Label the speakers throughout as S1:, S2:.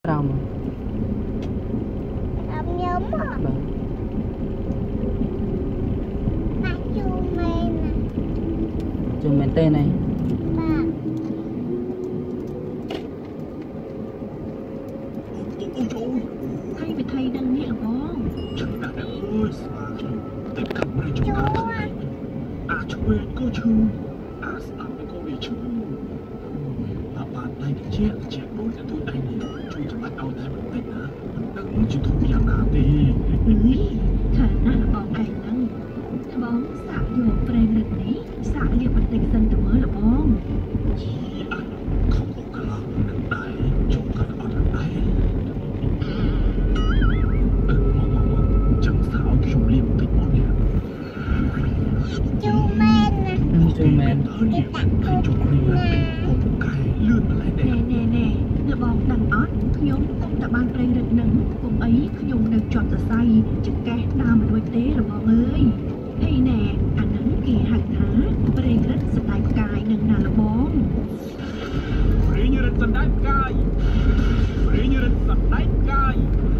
S1: Trầm
S2: nhóm à?
S1: Chú mến tên này
S3: Ôi trời ơi, thay vì thầy đang nghe là con chẳng đã ơi sao tất cả mọi chúng ta thân này chú ơi cô chú sao cô bị chú bạn tay thì chết đôi là tôi tay này chú cho bạn ao tay một tay nữa đừng chú thu dạng nào đi
S4: khả năng là bóng cảnh năng bóng xạ dồn prem lực này xạ liệp bật tình dân từ mới là bóng
S3: chỉ anh không có cái lòng nặng đáy chúng cần ở nặng đáy chẳng sao chú liêm tích món nè
S2: chú men
S3: hơn nhiều thấy chú liêm là mình một cái lươn mà lại đẹp
S4: nè là bóng đằng ót nhóm ông đã ban prem lực nắng cùng ấy nhóm được chọn từ say chứ cái đau mà đôi tế là bóng ơi hay nè anh nắng kỳ hành há prem rất sự đại cài nâng nào là bóng
S3: Beri như rừng sẵn đáy cay Beri như rừng sẵn đáy cay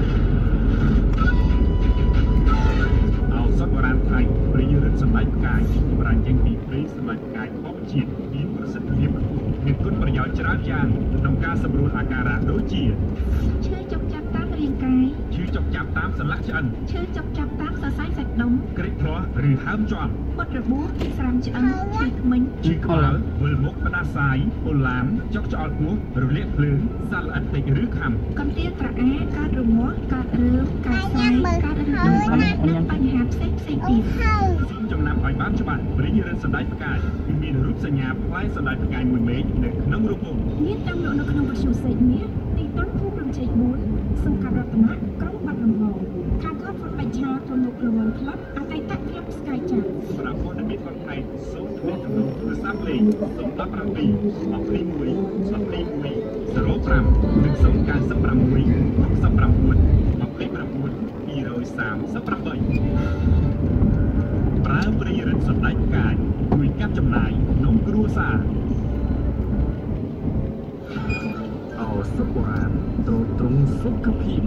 S3: Áo sốt bò rán thay Beri như rừng sẵn đáy cay Bò rán danh tí Beri sẵn đáy cay Bó chiết Biến bật sẵn liếp Nghiên cốt bật dạo chá chan Nông ca sâm rôn à cà rạ đối chia
S4: chơi chọc chạp tám riêng cái
S3: Chứ chọc chạp tám sẵn lắc chân
S4: chơi chọc chạp tám sơ sái sạch đống
S3: Крик плоឬហើមជាប់
S4: Bật rồi bố thì sẵnឆ្អឹងឈឺថ្មិញ
S3: ជីក្បាលវិលមុខផ្ដាសាយអូឡាមចុកច្អល់ពោះរលាកភ្លើងសាល់អត់តិចឬខំ
S4: កំទាត្រអាកើតរមាស់កើតរើកើតសាយកើតរំដងបញ្ហាផ្សេងទៀត
S3: សូមចំណាំឲ្យបានច្បាស់ព្រីរិនសណ្ដែកផ្កាយគឺមានរូបសញ្ញាផ្លែសណ្ដែកផ្កាយមួយមេឃនៅក្នុងរូបមន្ត
S4: មានតាមលោកនៅក្នុងវិទ្យុសេកមាសទីតាំងភូមិរំជ័យ4សង្កាត់រតនៈក្រុងបាត់ដំបងខាងខុសផ្លូវបច្ឆាទៅមុខរវល់ក្លឹបអតីតក្លឹបស្កាយចាស់
S3: សម្រាប់ព័ត៌មានបន្ថែមសូមធ្វើទំនាក់ទូរស័ព្ទលេខ017 21 05 និង096 69 238ប្រើព្រីរិនសណ្ដែកផ្កាយជួយកាត់ចំណាយក្នុងគ្រួសារឱសថបុរាណទ្រទ្រង់សុខភាព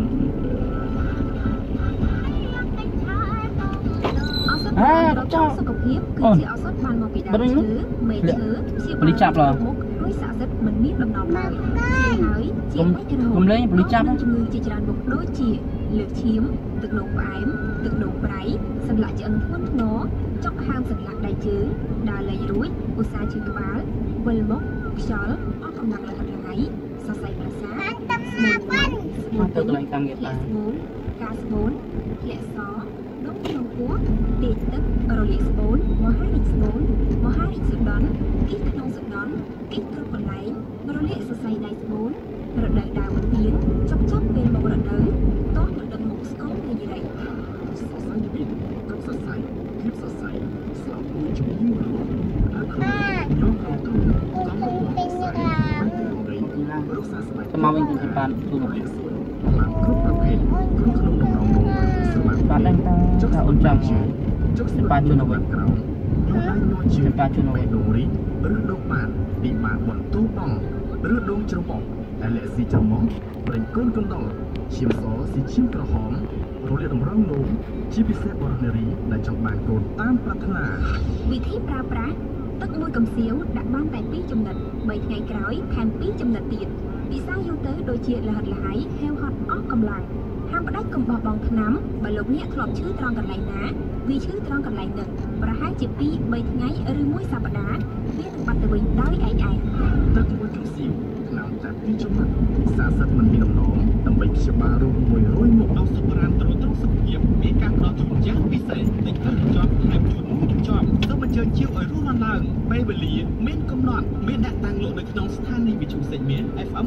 S4: ឱសថបុរាណប្រចាំសុខភាពគឺជាឱសថបានមកពីដើមឈើមេឈើព្យាបាលមុខដោយស័ក្តិសិទ្ធិមិនមានដំណំឡើយជាហើយជាបាច់ជ្រើសរើសជំងឺជាច្រើនមុខដូចជាលើកឈាមទឹកនោមផ្អែមទឹកនោមប្រៃសន្លាក់ឆ្អឹងធ្ងន់ធ្ងរចុកហាមសន្លាក់ដៃជើងដើរលេងរួចឧស្សាហ៍ឈឺក្បាលវិលមុខខ្យល់អស់កម្លាំងរហ័សរហៃសរសៃប្រសាទស្មូនទឹកឡើងតាមងារតាស្មូនការស្មូនលាក់សដុំក្នុងពោះទាញទឹករលាកស្បូនមហារីកស្បូនមហារីកសុដន់គិះក្នុងសុដន់គិះគ្រប់កន្លែងរលាកសរសៃដៃស្បូនរដូវដើមទៀនចប់ពេលមករដូវតោះរដូវមកស្គមរីរៃសរសៃពីគ្រប់សរសៃភាពសរសៃស្លាប់មួយជំងឺអាគ្រូញោមអត់ទៅកំពុងតែស្អាតរក្សាស្បែក
S1: Sao mau mình cũng chụp bạn chụp một
S3: ឡើងគ្រប់ប្រភេទក្នុងតម្រងមកសម្រាប់
S1: bạn đang ta là ôn trầm
S3: ចុះស្បែកជូនអ្វីក្រោមយកឡើងមកជឿបាជូនអ្វីដូរីឬដងបានពីបាបន្ទូបងឬដងជ្រំបងដែលលាក់ស៊ីចំមកប្រេងកូនកណ្ដុរឈាមសស៊ីឈាមក្រហមរលាកតម្រងនោមជាពិសេសបរិនារីដែលចង់បានកូនតាមប្រាថ្នា
S4: វិធីប្រើប្រាស់ទឹកមួយកំសៀវដាក់បានតែ2ចំណិត3ថ្ងៃក្រោយថែម2ចំណិតទៀតពិសាយូរទៅដូចជាលហិតលហៃហេវហត់អស់កម្លាំងហាមផ្ដាច់កុំបោះបង់ថ្នាំបើលោកអ្នកធ្លាប់ឈឺត្រង់កន្លែងណាវាឈឺត្រង់កន្លែងនោះប្រហែលជា2-3ថ្ងៃឬមួយសប្តាហ៍វានឹងបាត់ទៅវិញដោយឯង
S3: ទឹកមួយកំសៀវថ្នាំតែ2ចំណិតស័ក្តិសិទ្ធិមិនមានដំណងដើម្បីព្យាបាលរោគមួយរយមុខឱសថបុរាណទ្រទ្រង់សុខភាពមានការផ្ដល់ជូនយ៉ាងពិសេសតិចទៅជាប់ថែមជូនមួយជាប់សូមអញ្ជើញជាវឲ្យរស់រានឡើងពេលវេលាមានកំណត់មានដាក់តាំងលក់នៅក្នុងស្ថានីយវិទ្យុសេចក្ដី FM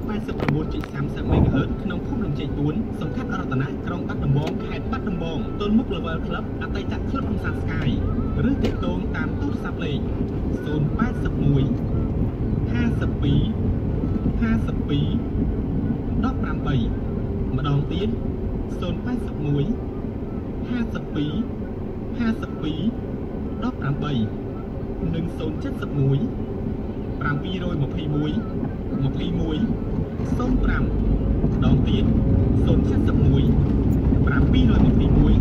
S3: 89.30 MHz ក្នុងភូមិលំជ័យ4សង្កាត់រតនៈក្រុងបាត់ដំបងខេត្តបាត់ដំបងទល់មុខ Level Club អតីតក្លឹបកំសាន្ត Sky ឬទាក់ទងតាមទូរស័ព្ទលេខ081 52 52 18 ម្ដងទៀត081 52 52 18 និង071 721 21 05 ដងទៀត071 721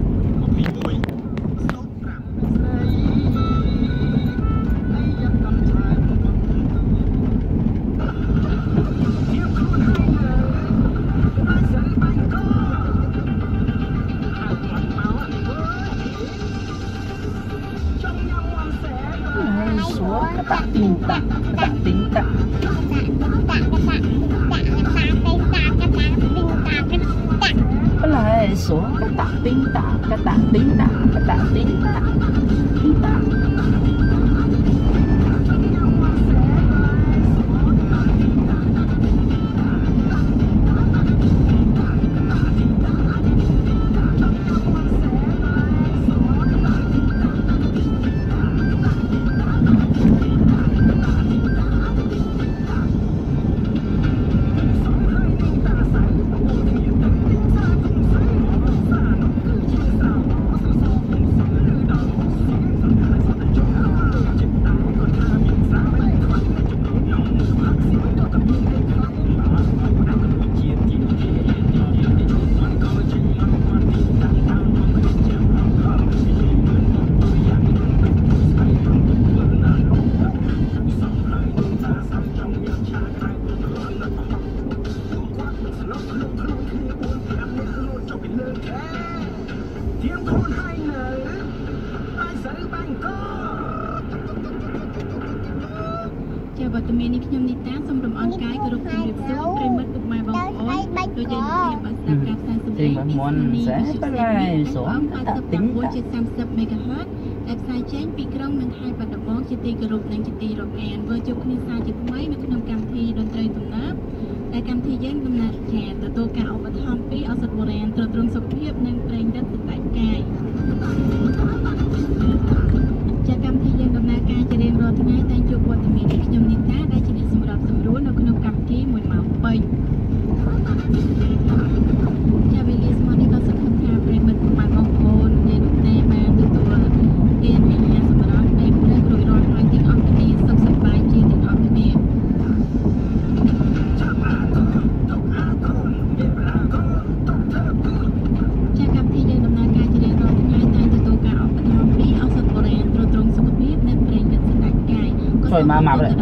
S1: mà lại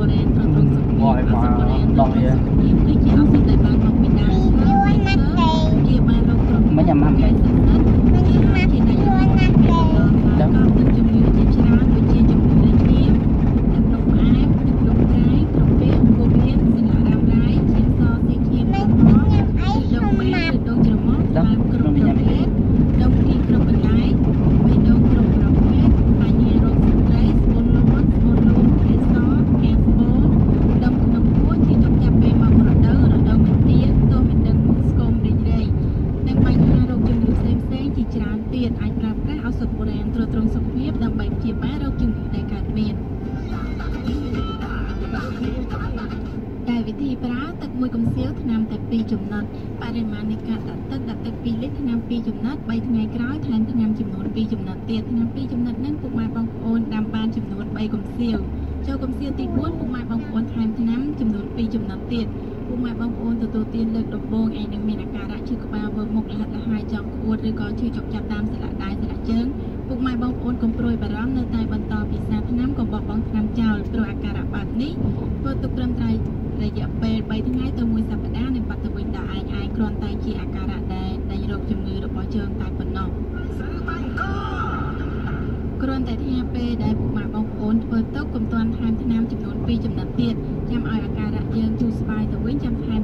S1: gọi mà đòi mấy nhà mắm nàyចាំឲ្យអាការៈយើងទូស្បាយទៅវិញចាំថែ